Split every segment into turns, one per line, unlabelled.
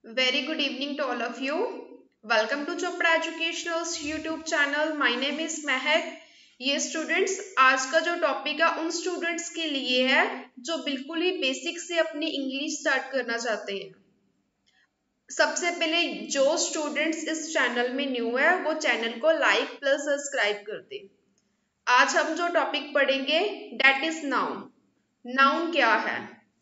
Very good evening to all of you. Welcome to Chopra Educational's YouTube channel. My name is Mehak. ये students आज का जो topic है उन students के लिए है जो बिल्कुल ही बेसिक से अपनी इंग्लिश स्टार्ट करना चाहते हैं। सबसे पहले जो स्टूडेंट्स इस चैनल में न्यू है वो चैनल को लाइक प्लस सब्सक्राइब कर दे। आज हम जो टॉपिक पढ़ेंगे डेट इज नाउन। नाउन क्या है?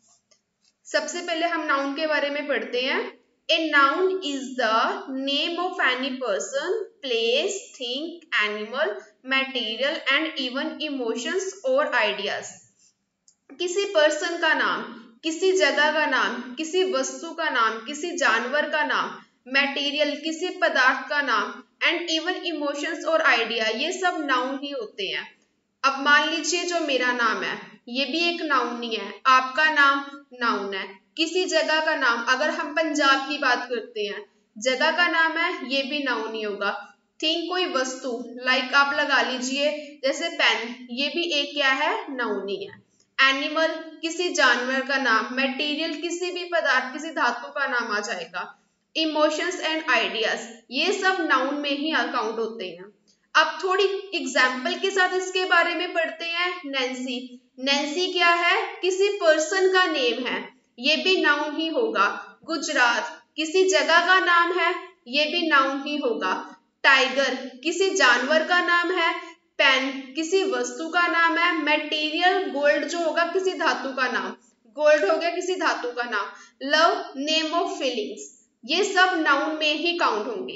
सबसे पहले हम नाउन के बारे में पढ़ते हैं। A noun is the name of any person, place, thing, animal, material and even emotions or ideas. किसी पर्सन का नाम, किसी जगह का नाम, किसी वस्तु का नाम, किसी जानवर का नाम, मटेरियल किसी पदार्थ का नाम एंड इवन इमोशंस और आइडिया, ये सब नाउन ही होते हैं। अब मान लीजिए जो मेरा नाम है ये भी एक नाउन ही है, आपका नाम नाउन है, किसी जगह का नाम, अगर हम पंजाब की बात करते हैं जगह का नाम है ये भी नाउन ही होगा। थिंग कोई वस्तु, लाइक आप लगा लीजिए जैसे पेन, ये भी एक क्या है, नाउन ही है। एनिमल किसी जानवर का नाम, मटेरियल किसी भी पदार्थ किसी धातु का नाम आ जाएगा। इमोशंस एंड आइडियाज ये सब नाउन में ही अकाउंट होते हैं। अब थोड़ी एग्जाम्पल के साथ इसके बारे में पढ़ते हैं। नैन्सी, नैन्सी क्या है, किसी पर्सन का नेम है, ये भी नाउन ही होगा। गुजरात किसी जगह का नाम है, ये भी नाउन ही होगा। टाइगर किसी जानवर का नाम है। पेन किसी वस्तु का नाम है। मटेरियल गोल्ड जो होगा किसी धातु का नाम, गोल्ड हो गया किसी धातु का नाम। लव नेम ऑफ फीलिंग्स, ये सब नाउन में ही काउंट होंगे।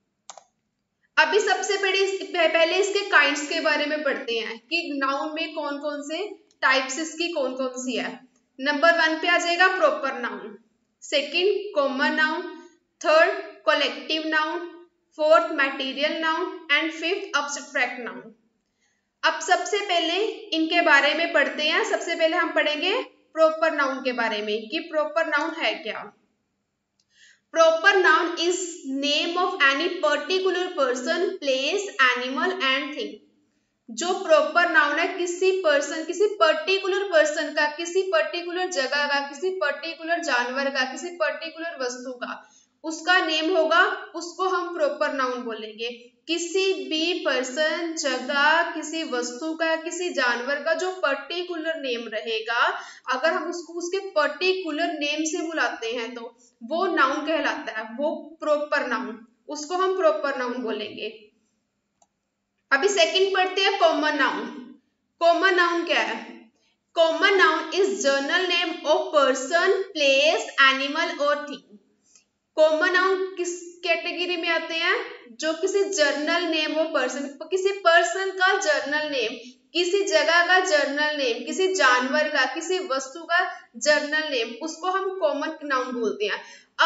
अभी सबसे पहले इसके काइंड्स के बारे में पढ़ते हैं कि नाउन में कौन कौन से टाइप्स इसकी कौन कौन सी है। नंबर 1 पे आ जाएगा proper noun, second common noun, third collective noun, fourth material noun and fifth abstract noun. अब सबसे पहले इनके बारे में पढ़ते हैं। सबसे पहले हम पढ़ेंगे प्रॉपर नाउन के बारे में कि प्रॉपर नाउन है क्या। Proper noun is name of any particular person, place, animal and thing. जो प्रॉपर नाउन है किसी पर्सन, किसी पर्टिकुलर पर्सन का, किसी पर्टिकुलर जगह का, किसी पर्टिकुलर जानवर का, किसी पर्टिकुलर वस्तु का, उसका नेम होगा, उसको हम प्रॉपर नाउन बोलेंगे। किसी भी पर्सन, जगह, किसी वस्तु का, किसी जानवर का जो पर्टिकुलर नेम रहेगा, अगर हम उसको उसके पर्टिकुलर नेम से बुलाते हैं तो वो नाउन कहलाता है, वो प्रॉपर नाउन, उसको हम प्रॉपर नाउन बोलेंगे। अभी सेकंड पढ़ते हैं कॉमन नाउन। कॉमन नाउन क्या है? Common noun is general name of person, place, animal और थिंग। कॉमन नाउन किस कैटेगरी में आते हैं? जो किसी जर्नल नेम हो पर्सन, किसी पर्सन का जर्नल नेम, किसी जगह का जर्नल नेम, किसी जानवर का, किसी वस्तु का जर्नल नेम, उसको हम कॉमन नाउन बोलते हैं।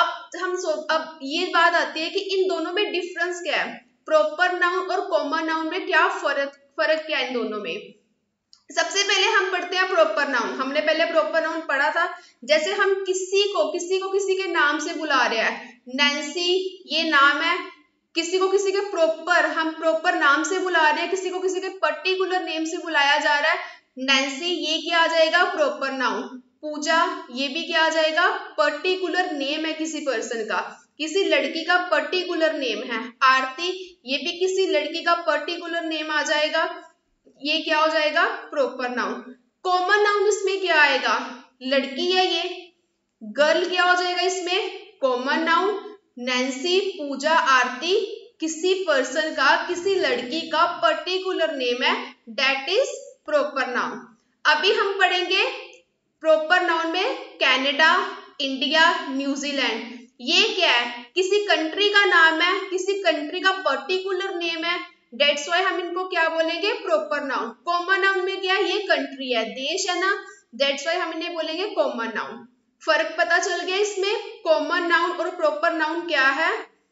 अब ये बात आती है कि इन दोनों में डिफरेंस क्या है, प्रॉपर नाउन और कॉमन नाउन में क्या फर्क क्या है इन दोनों में। सबसे पहले हम पढ़ते हैं प्रॉपर नाउन। हमने पहले प्रॉपर नाउन पढ़ा था, जैसे हम किसी के नाम से बुला रहे हैं, नैन्सी ये नाम है, किसी को किसी के हम प्रॉपर नाम से बुला रहे हैं, किसी को किसी के पर्टिकुलर नेम से बुलाया जा रहा है, नैन्सी ये क्या आ जाएगा, प्रॉपर नाउन। पूजा ये भी क्या आ जाएगा, पर्टिकुलर नेम है किसी पर्सन का, किसी लड़की का पर्टिकुलर नेम है। आरती ये भी किसी लड़की का पर्टिकुलर नेम आ जाएगा, ये क्या हो जाएगा, प्रॉपर नाउन। कॉमन नाउन इसमें क्या आएगा, लड़की है ये, गर्ल क्या हो जाएगा इसमें, common noun. Nancy, Pooja, Aarti किसी पर्सन का, किसी लड़की का पर्टिकुलर नेम है, दैट इज प्रॉपर नाउन। अभी हम पढ़ेंगे प्रॉपर नाउन में कनाडा, इंडिया, न्यूजीलैंड, ये क्या है, किसी कंट्री का नाम है, किसी कंट्री का पर्टिकुलर नेम है, डेट्स वाई हम इनको क्या बोलेंगे, प्रॉपर नाउन। कॉमन नाउन में क्या है, ये कंट्री है, देश है ना, डेट्स वाई हम इन्हें बोलेंगे कॉमन नाउन। फर्क पता चल गया इसमें कॉमन नाउन और प्रॉपर नाउन क्या है।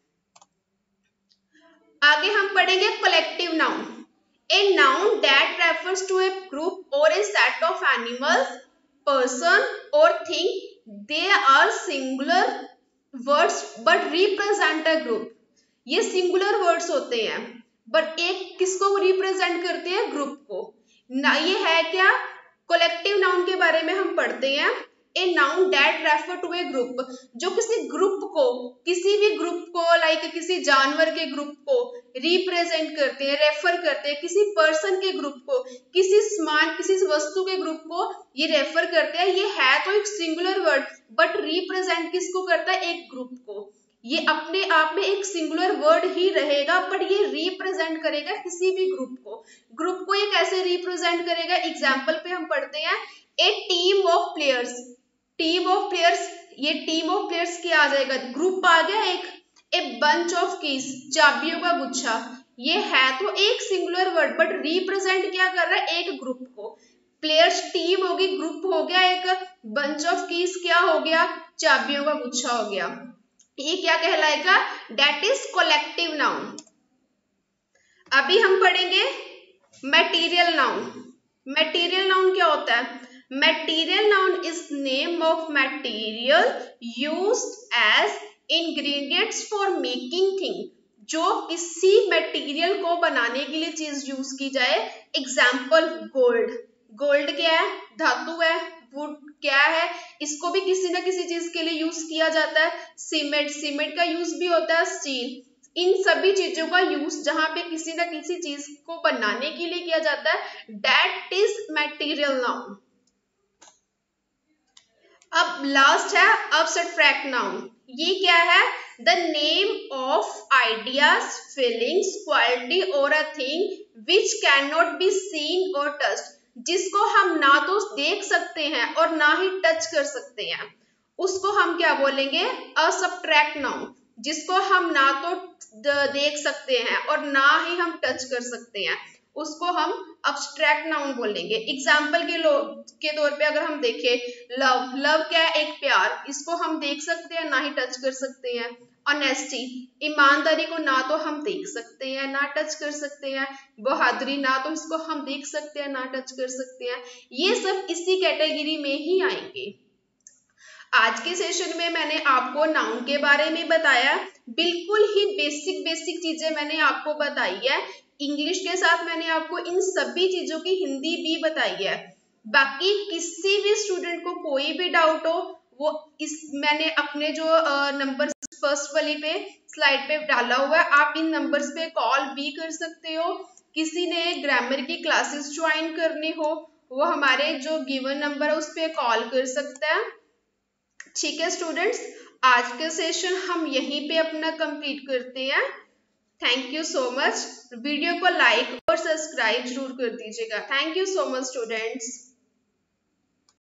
आगे हम पढ़ेंगे collective noun. A noun that refers to a group और a set of animals, person or thing, they are singular words but represent a group। ये सिंगुलर वर्ड्स होते हैं बट एक किसको रिप्रेजेंट करते हैं, ग्रुप को ना। ये है क्या, कलेक्टिव नाउन के बारे में हम पढ़ते हैं। A noun that refer to a group, जो किसी ग्रुप को, किसी भी ग्रुप को, लाइक किसी जानवर के ग्रुप को रिप्रेजेंट करते हैं, रेफर करते हैं, किसी पर्सन के ग्रुप को, किसी सामान, किसी वस्तु के ग्रुप को ये रेफर करते हैं। ये है तो एक सिंगुलर वर्ड, बट रिप्रेजेंट किसको करता है? एक ग्रुप को। ये अपने आप में एक सिंगुलर वर्ड ही रहेगा, बट ये रिप्रेजेंट करेगा किसी भी ग्रुप को। ग्रुप को ये कैसे रिप्रेजेंट करेगा? एग्जाम्पल पे हम पढ़ते हैं, a team of players. Team of players, ये टीम ऑफ प्लेयर्स क्या आ जाएगा? ग्रुप आ गया एक। ए बंच ऑफ कीज, चाबियों का गुच्छा, ये है तो एक सिंगुलर वर्ड, बट रिप्रेजेंट क्या कर रहा है? एक ग्रुप को। प्लेयर्स टीम होगी, ग्रुप हो गया एक, बंच ऑफ कीज क्या हो गया? चाबियों का गुच्छा हो गया। ये क्या कहलाएगा? That is collective noun. अभी हम पढ़ेंगे मटेरियल नाउन। मटेरियल नाउन क्या होता है? Material noun is name of material used as ingredients for making thing, जो किसी मटेरियल को बनाने के लिए चीज यूज की जाए। एग्जाम्पल गोल्ड, गोल्ड क्या है? धातु है। वुड क्या है? इसको भी किसी ना किसी चीज के लिए यूज किया जाता है। सीमेंट, सीमेंट का यूज भी होता है। स्टील, इन सभी चीजों का यूज जहां पे किसी ना किसी चीज को बनाने के लिए किया जाता है, दैट इज मटेरियल नाउन। अब लास्ट है अब्स्ट्रैक्ट नाउन। ये क्या है? The name of ideas, feelings, quality or a thing which can not be seen or touched, जिसको हम ना तो देख सकते हैं और ना ही टच कर सकते हैं, उसको हम क्या बोलेंगे? Abstract noun. जिसको हम ना तो देख सकते हैं और ना ही हम टच कर सकते हैं, उसको हम अब्स्ट्रैक्ट नाउन बोलेंगे। एग्जाम्पल के तौर पे अगर हम देखें, लव, लव क्या है? एक प्यार, इसको हम देख सकते हैं, ना ही टच कर सकते हैं। ऑनेस्टी, ईमानदारी को ना तो हम देख सकते हैं ना टच कर सकते हैं। बहादुरी, ना तो इसको हम देख सकते हैं ना टच कर सकते हैं। ये सब इसी कैटेगरी में ही आएंगे। आज के सेशन में मैंने आपको नाउन के बारे में बताया, बिल्कुल ही बेसिक चीजें मैंने आपको बताई है। इंग्लिश के साथ मैंने आपको इन सभी चीजों की हिंदी भी बताई है। बाकी किसी भी स्टूडेंट को कोई भी डाउट हो, वो मैंने अपने जो नंबर फर्स्ट वाली पे स्लाइड पे डाला हुआ है, आप इन नंबर्स पे कॉल भी कर सकते हो। किसी ने ग्रामर की क्लासेस ज्वाइन करनी हो, वो हमारे जो गिवन नंबर है उस पर कॉल कर सकता है। ठीक है स्टूडेंट्स, आज का सेशन हम यहीं पे अपना कंप्लीट करते हैं। Thank you so much. Video को लाइक और सब्सक्राइब जरूर कर दीजिएगा। Thank you so much students.